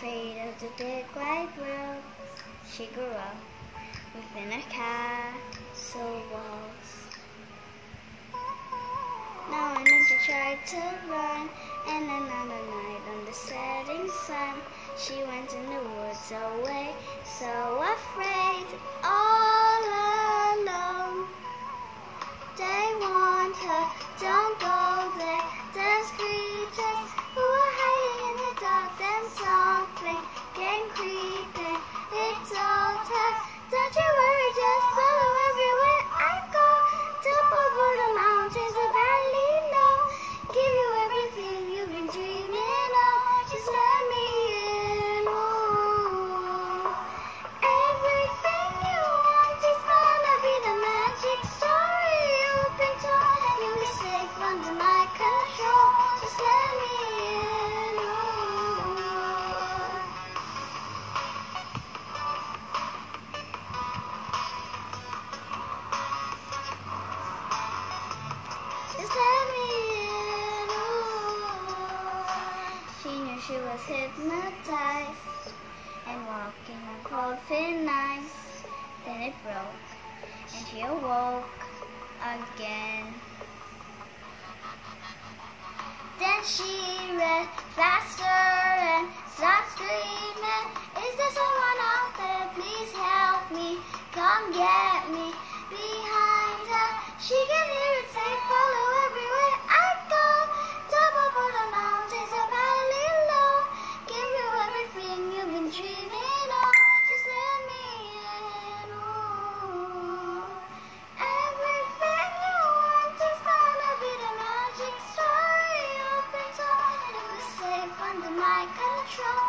afraid of the big wide world. She grew up within a castle walls. Now and then she tried to run, and another night on the setting sun, she went in the woods away, so afraid, all alone. They warned her, don't go there, there's creatures who are hiding in the dark. Then something came creeping, it told her, don't you worry, just follow everywhere I go. Top over the mountains, the valley low, give you everything you've been dreaming of. Just let me in, ooh. Everything you want is gonna be the magic story you've been told. You'll be safe under my control. Just let me in, ooh. Just let me in, ooh. She knew she was hypnotized and walking on cold thin ice. Then it broke and she awoke again. Then she ran faster and started screaming, is there someone out there? Please help me, come get me. Behind her, she can hear it say, follow everywhere I go. Top over the mountains, a valley low, give you everything you've been dreaming of. Just let me in, ooh. Everything you want is gonna be the magic story you've been told. It was safe under my control.